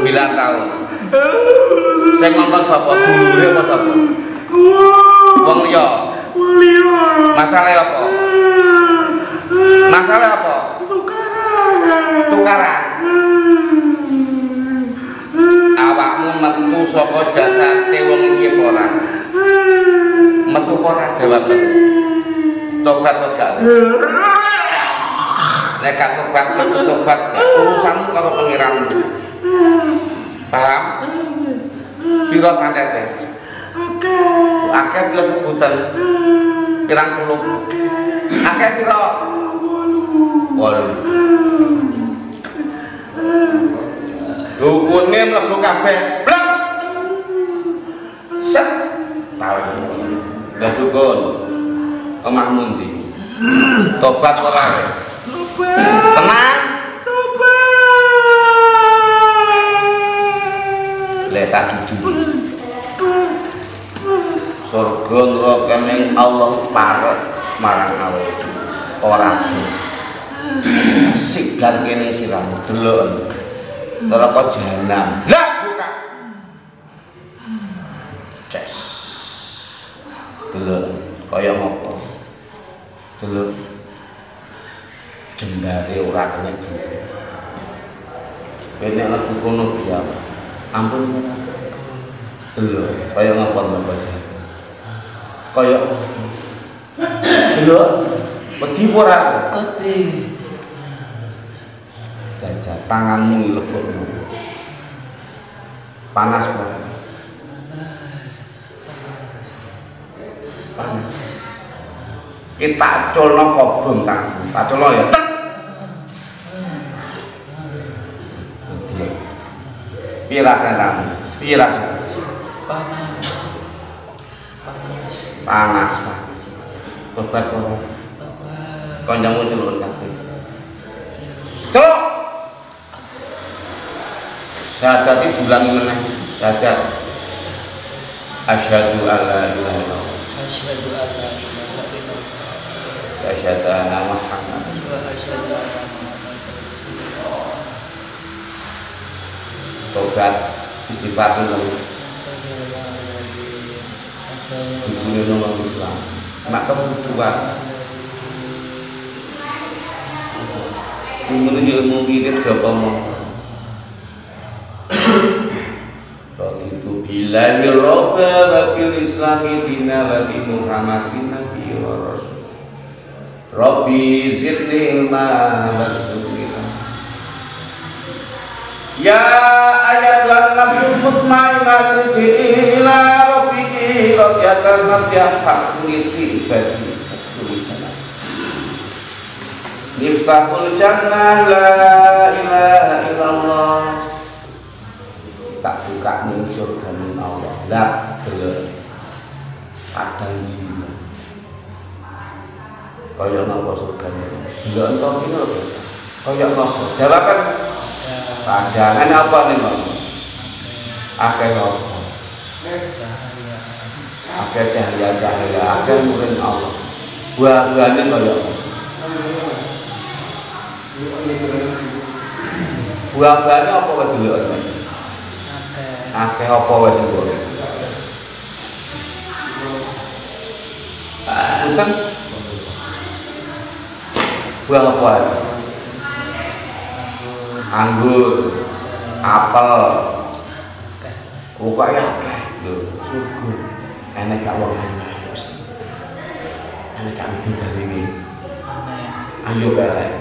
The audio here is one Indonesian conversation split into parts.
9 tahun. Sing ngongkon sapa dulure apa sapa? Wong liya. Masalah apa? Masalah apa? Tukaran. Awakmu metu saka jasate wong iki apa ora? Metu apa ora jawab. Tobat apa gak? Nek gak tobat urusanmu karo pengiranmu. Paham? Piro santete? Akeh piro sebutan? Pirang puluh? Akeh piro? 8. Dukune mlebu kabeh. Blok. Set. Tahu. Lah dukun. Omahmu ndi? Tobat ora? Tenang. Letak dulu. Surga neraka ning Allah parek marang awake ora. Sigar kene siramu delok. Neraka jahanam. Lah buka. Ces. Delok kaya ngopo? Delok. Jembare ora kena gitu. Kene ana kono ya. Ampun. Delok kaya ngopo Bapak. Kaya delok wedi ora? Wedi. Jajah tanganmu lebokno. Panas ora? Panas. Kita culno kobong tanganmu. Tak culno ya. Piye rasane tanganmu? Piye rasane? Panas. Panas. Tobat kok. Kancamu celuk kabeh. Cuk. Syahadat iki diulangi meneh. Syahadat. Asyhadu alla ilaha illallah. Asyhadu alla ilaha illallah. Asyhadu anna Muhammad. Tobat istighfar dulu. Dibuli nomor Islam. Mak kamu tua. Umur ilmu wirid gampang. Begitu billahi robba wa bil islami dina wa bi muhammadin nabi wa rasul. Rabbi zidni ilma wa zidni. Ya ayat lan nafsu mutmainnah ila rabbiki radiyatan nafiyah ngisi bagi Miftahul jannah la ilaha illallah. Tak buka ning surga ning Allah. Lah delok. Kadang jiwa. Kaya napa surgane? Delok entuk iki lho. Kaya napa? Jawaban pandangan apa nih Bang? Akeh apa? Akeh cahaya-cahaya, akeh murid Allah. Buah-buahane kaya apa? Buah-buahane apa wae delok? Akeh apa wae sing boleh. Punten. Buah apa wae? Anggur, apel, pokoknya akeh lho, syukur. Enek gak wong enek. Enek gak dari ini. Ayo pelek.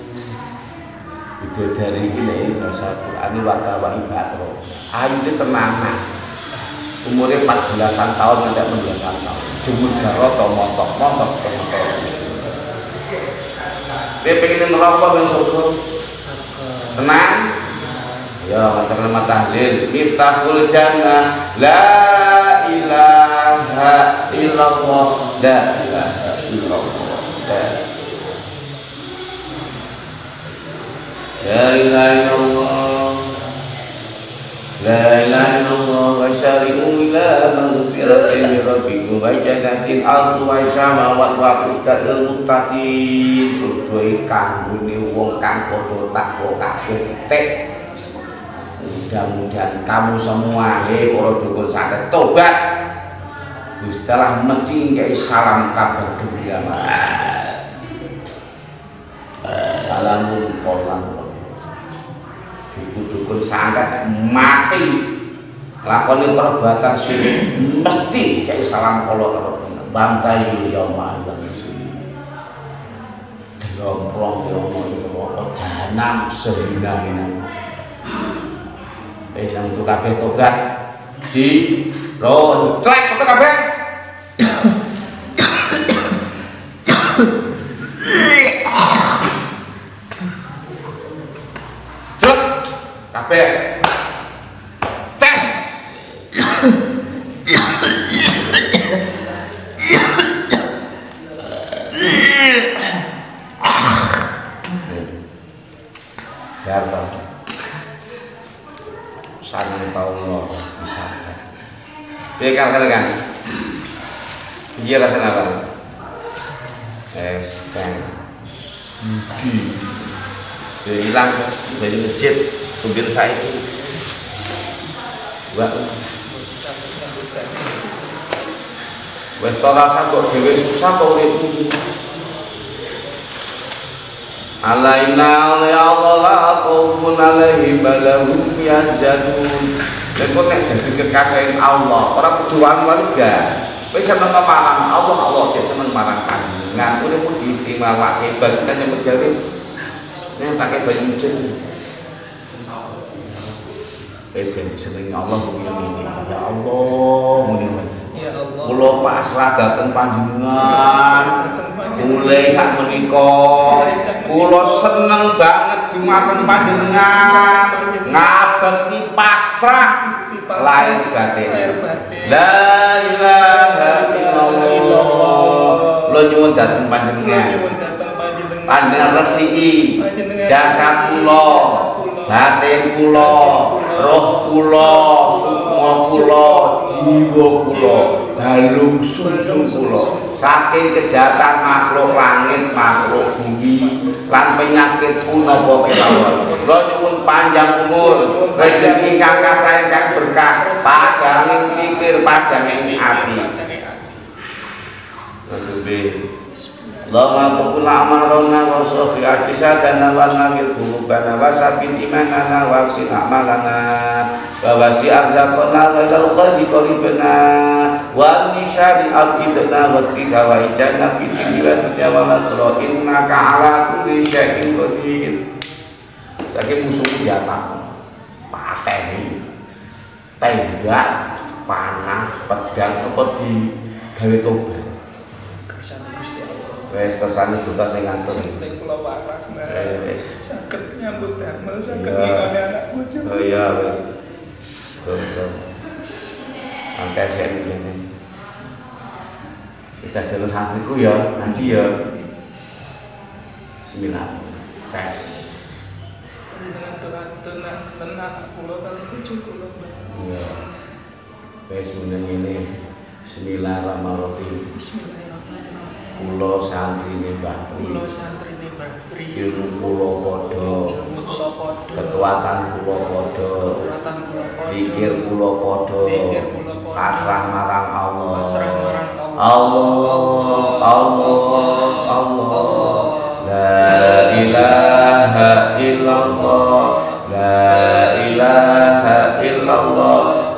Itu dari ini bahasa Quran warga wa ibadro. Ayu ini tenanan. Umurnya 14-an tahun sampai 16-an tahun. Jumur garot atau montok-montok penonton susu. Dia pengen merokok dan syukur. Tenang. Ya, kata-kata tahlil. Miftahul jannah la ilaha illallah. La ilaha illallah. La ilaha illallah. La ilaha illallah wa syari'u ila maghfiratin min rabbikum wa jannatin 'arduha as-samawati wa u'iddatil muttaqin. Sudoi kanggone wong kang padha takwa kabeh. Mudah-mudahan kamu semua para dukun santet tobat. Setelah mesti ngkai salam kabar gembira. Alamun kolan. Dukun santet mati lakoni perbuatan syirik mesti ngkai salam kolot bantai yaumah Romprong yomo jahanam sehina-hina. Yang untuk kabeh tobat di lontrek untuk kabeh. Cek kabeh. Tes. Siapa? Sangat tahu lo bisa. Dia katakan, dia rasa apa? Bang, dia hilang dari masjid, kemudian saya itu, wes tolak sabuk, dewi susah kau itu. Alaina ya Allah la khaufun alaihim wa lahum yahzanun. Lha kok nek dadi kekasih Allah, ora kuduan warga. Wis seneng marang Allah ya seneng marang panjenengan. Kuwi pun diterima wae hebat kan yang terjadi. Nek pakai baju muncul. Ben disenengi Allah muni ngene. Ya Allah muni. Ya Allah. Kula pasrah dhateng panjenengan. Mulai sak menika kula seneng banget dumateng panjenengan ngabekti pasrah lahir batin. La ilaha illallah. Kula nyuwun dhateng panjenengan. Panjenengan resiki jasa kula, batin kula, roh kula, sukma kula, jiwa kula, dalung sumsum kula. Saking kejahatan makhluk langit, makhluk bumi, lan penyakit punapa kelawan. Kula nyuwun panjang umur, rezeki kang kathah ingkang berkah, padhanging pikir, padhanging ati. Allahumma taqul amarona wa sofi ajisadana wa namil qulubana wa sabit imanana wa aksin a'malana wa wasi arzaqana wa ilal khayri qaribana wa nishari abidana wa tiha wa ijana fi dunya wa akhirah innaka ala kulli syai'in qadir. Saking musuh senjata pateni tembak panah pedang apa di gawe tobat. Wes kersane duta sing ngantur. Sing kula waras wes. Saged nyambut damel, saged ngene anak bojo. Oh iya wes. Betul. Angka sing ngene. Kita jalan santriku ya, ngaji ya. Bismillah. Tes. Tenang kula kali bojo kula. Iya. Wes ngene. Bismillahirrahmanirrahim. Kula santrine Mbah Pri, ilmu kula padha, kekuatan kula padha, pikir kula padha, pasrah marang Allah. Allah, la ilaha illallah, la ilaha illallah,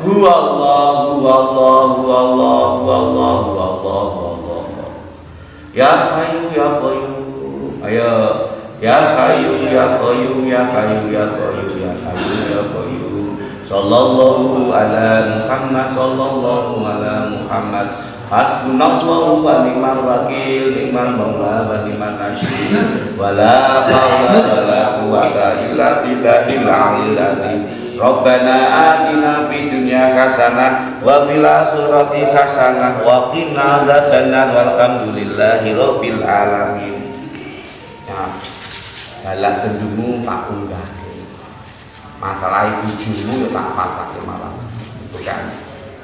huwallahu. Ya Hayyu ya Qayyum. Ayo. Ya Hayyu ya Qayyum, ya Hayyu ya Qayyum, ya Hayyu ya Qayyum. Sallallahu ala Muhammad, sallallahu ala Muhammad. Hasbunallahu wa ni'mal wakil, ni'mal maula wa ni'mal nasir. Wala haula wala quwwata illa billahil aliyyil azim. Rabbana atina fid dunya hasanah wa fil akhirati hasanah wa qina adzabannar walhamdulillahi rabbil alamin. Ya, balak gendungmu tak unggahke. Masalah bojomu ya tak pasake malah. Itu kan.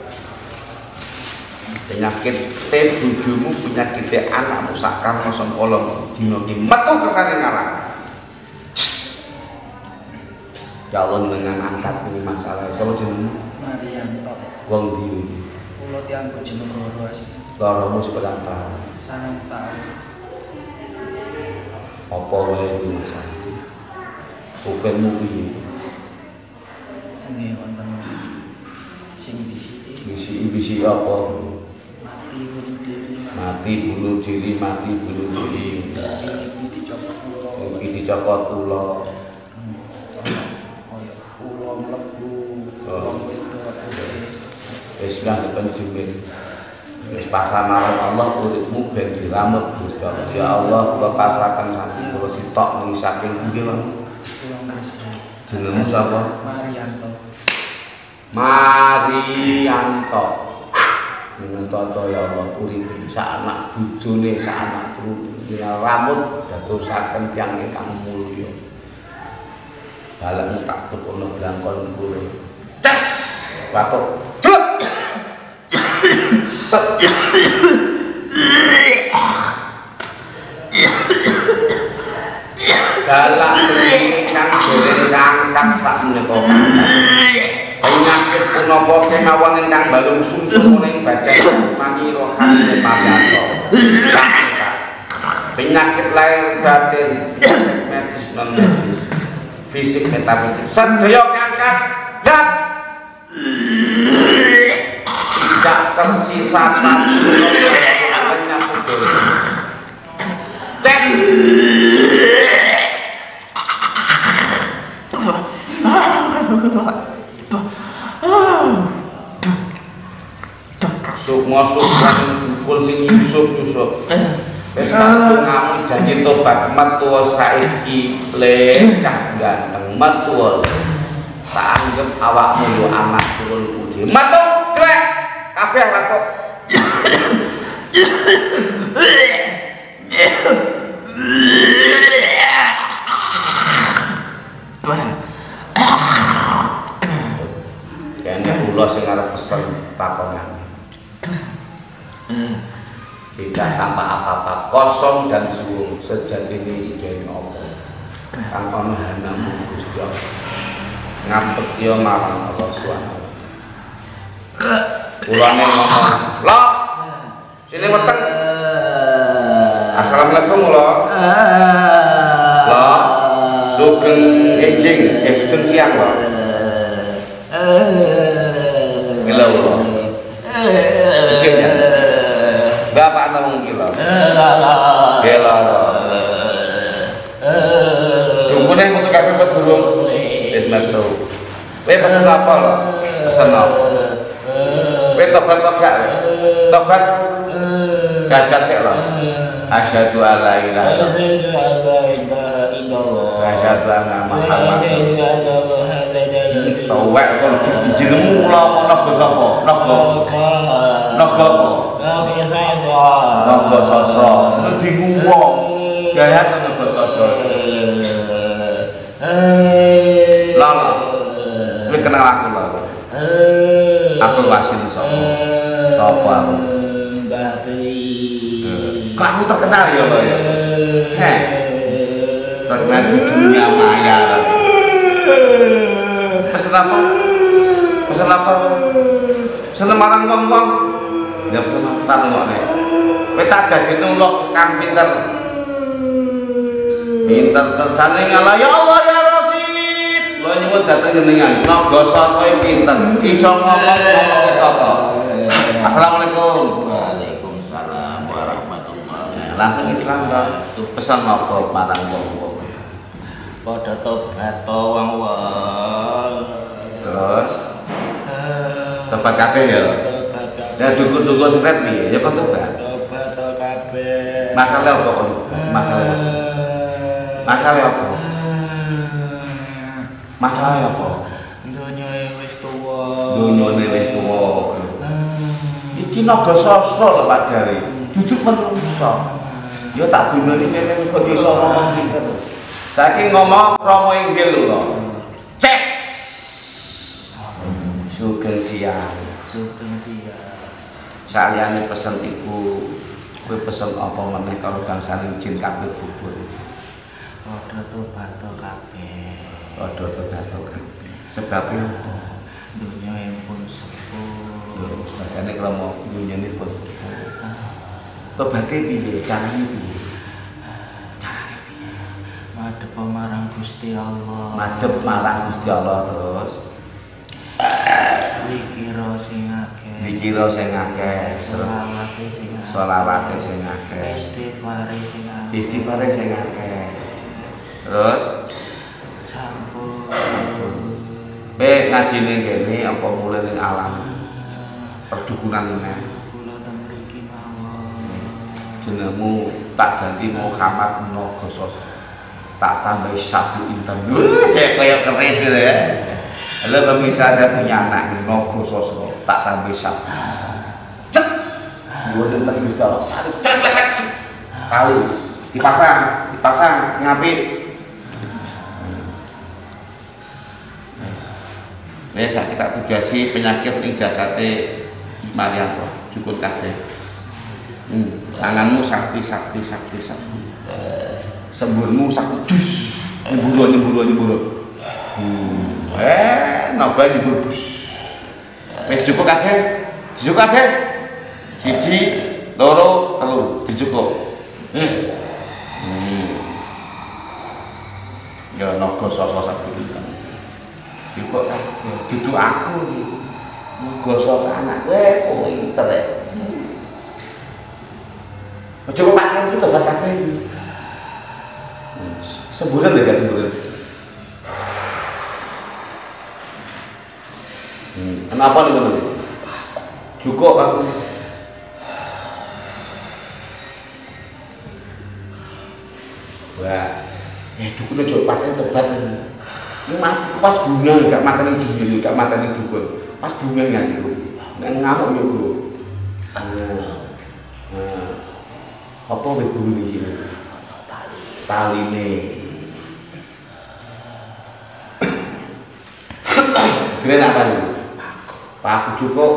Penyakit bojomu, penyakit anakmu sakar mosong kolong dina iki metu kesane ngalah. Ya Allah dengan angkat ini masalah. Sama jeneng Marianto. wong ndi? Kula tiyang Bojonegoro asli. Loromu sepedang tahun. 9 tahun. Apa wae iki masalah? Hukummu piye? Nggih wonten sing disiki. Bisi apa? Mati bunuh diri. Mati bunuh diri, mati bunuh diri. Iki dicopot kula. Iki dicopot kula. Kaya kula mlebu. Wong wedok. Wis lah penjemin. Wis pasamaran Allah uripmu ben diramut Gusti Allah. Ya Allah, kula pasrahaken saking kula sitok ning saking nggih, Pak. Kula ngresi. Jenengmu sapa? Marianto. Marianto. Dengan toto ya Allah urip sak anak bojone sak anak turune rambut dadosaken tiyang ingkang mulya. Balekmu tak tukono blangkon kula. Ces! Batuk. Set. Galak ingkang dereng kangkat sak menika. Penyakit punapa kemawon ingkang balung sumsum ning badan mani rohani Marianto. Penyakit lahir batin, medis non medis, fisik metafisik, sedaya kangkat dan tidak tersisa satu penyakit sedaya. Cek. Sukma sukma dukul sing nyusup. Wis ngamu janji tobat metu saiki lecah ganteng metu. Tak anggap awakmu yo anak turun budi. Metu krek kabeh metu. Kayaknya kula sing arep pesen takonan. Tidak tanpa apa-apa, kosong dan suwung sejatinya ijeni Allah. Tanpa mahanamu Gusti Allah. Ngapet yo marang Allah Subhanahu. Kulane ngomong, "Lo, sini weteng." Assalamualaikum lo. Lo, sugeng enjing, sugeng siang lo. Gila lo. Enjing ya. Bapak ngomong gila. Gila lo. Dungkune metu kabeh pedulung. Wis metu. Kowe pesen apa lo? Pesen apa? Kowe tobat gak? Tobat. Jagat sik lo. Asyhadu alla ilaha illallah. Asyhadu anna Muhammadar Tawek kon jenengmu kula naga sapa? Naga. Naga apa? Naga sasra. Endi wong? Gayat naga sasra. Lala. Kowe kenal aku lho. Aku wasin sapa? Sapa aku? Mbah Pri. Kamu terkenal ya lo ya? Terkenal di dunia maya. Pesen apa? Pesen apa? Seneng marang wong-wong. Ya pesen apa tanungane. Kowe tak dadi nulung kang pinter. Pinter kersane ngalah ya Allah ya Rasid. Lho nyuwun dhateng jenengan. Naga sasra pinter. Iso ngomong-ngomong apa? Assalamualaikum. Waalaikumsalam warahmatullahi. Langsung Islam to. Pesan apa marang wong-wong. Padha tobat to wong-wong. Terus tobat kabeh ya. Ya duku-duku sekret piye? Ya kok tobat. Tobat to kabeh. Masalah apa kok? Masalah. Masalah apa? Masalah apa? Dunyane wis tuwa. Dunyane wis tuwa. Iki naga sastra lho Pak Jari. Duduk menungso. Ya tak dunani kene kok iso ngomong pinter. Saiki ngomong promo inggil lho. Ces. Sugeng siang. Sugeng siang. Saliyane pesen iku kowe pesen apa meneh karo bangsaning jin kabeh bubur. Padha tobat to kabeh. Padha tergantung. Sebabnya apa? Dunia yang pun sepuh. Bahasane kalau mau dunyane pun sepuh. Tobaté piye? Carane piye? Madhep marang Gusti Allah. Madhep marang Gusti Allah terus. Dikira sing akeh. Dikira sing akeh. Sholawate sing akeh. Sholawate sing akeh. Istighfare sing akeh. Istighfare sing akeh. Terus Sampun. Ngaji ning kene apa mulai ning alam perdukunan meneh. Kula teng mriki mawon. Jenengmu tak ganti Muhammad Nogososo. Tak tambah satu intan. Saya kayak keris gitu ya. Halo pemirsa, saya punya anak Nogososo. Tak tambah satu. Cek. Dua intan Gusti Allah. Satu cek kali dipasang ngapit. Biasa kita tugasi penyakit ing jasate Marianto cukup kabeh. Tanganmu sakti. Semburmu sakti dus. Nyembur. Nambah nyembur bus. Wis cukup kabeh. Cukup kabeh. 1, 2, 3 dicukup. Ya Nogososo sakti. Cukup kabeh. Dudu aku iki. Nogososo anak kowe pinter ya. Coba pakai itu tobat kabeh. Semburan deh kan semburan. Kenapa nih teman? Cukup aku. Wah, dukun coba pakai tobat. Ini pas bunga enggak makan dulu, enggak makan dukun. Pas bunga nggak dulu. Ngamuk ya bro. Apa bulu di sini? Tali nih. Keren apa nih? Paku cukup.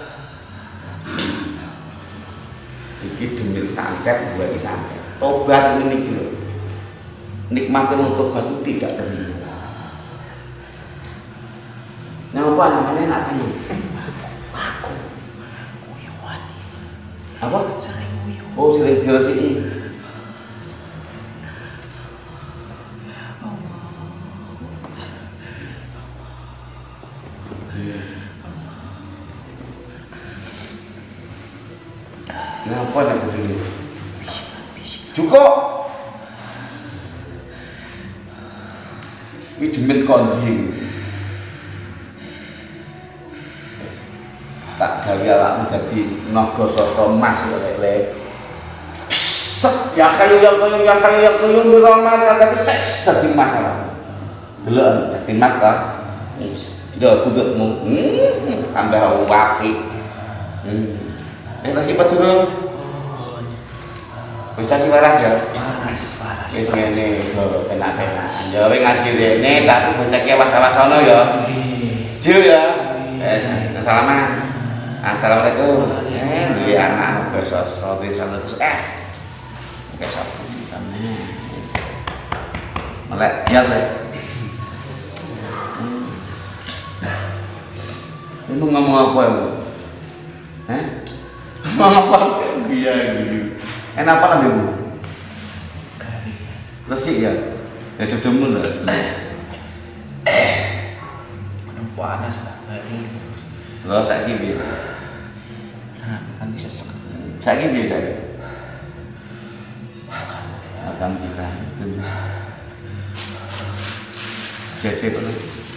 Iki demil santet, buat santet. Tobat ini gitu. Nikmatin untuk tobat itu tidak terhingga. Nama namanya enak kan? Paku. Uyuan. Apa? Sering uyuan. Oh, sering dirasiin. Kenapa nak begini? Cukup. Ini demit kondi. Tak gawe awakmu dadi Nogososo Mas lek. Set ya kayu di Roma kata ses dadi masalah. Delok dadi Mas ta. Ndak kudukmu. Tambah apik. Kasih padurung. Bisa waras ya. Waras. Wis ngene do tenak-tenak. Ya wis ngaji rene tapi bocah ki awas-awas ono ya. Jil ya. Salaman. Assalamualaikum. Duwe anak Nogososo desa terus. Kesap. Melek ya le. Ini ngomong apa ya? Ngomong apa? Iya gitu. Enak apa namanya bu? Resik ya? Ya duduk lah. Panas lah. Kalau saya gini, Kan bisa sekali. saya biasa. Akan kita jadi apa?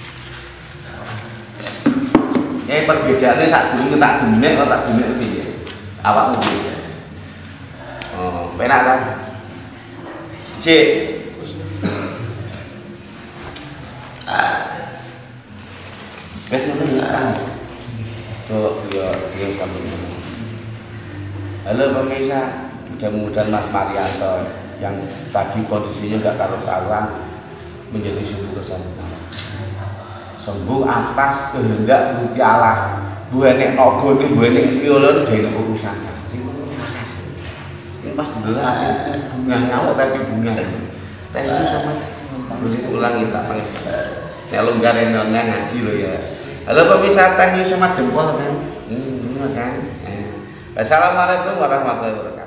Perbedaannya saat dulu tak dunia atau tak dunia itu ya. Awakmu beda. Oh, penak kan? Cek. Wes ngono ya kan. So, ya kamu. Halo pemirsa, mudah-mudahan Mas Marianto yang tadi kondisinya enggak karu-karuan menjadi sembuh sembuh atas kehendak Gusti Allah. Buenek nogo ini buenek piolo itu dari urusan. Ini pas dulu bunga ngamuk tapi bunga. Thank you so much. Terus ulangi tak panggil. Nek longgarin nona ngaji lo ya. Halo pemirsa Tang Yus sama jempol kan. Kan. Assalamualaikum warahmatullahi wabarakatuh.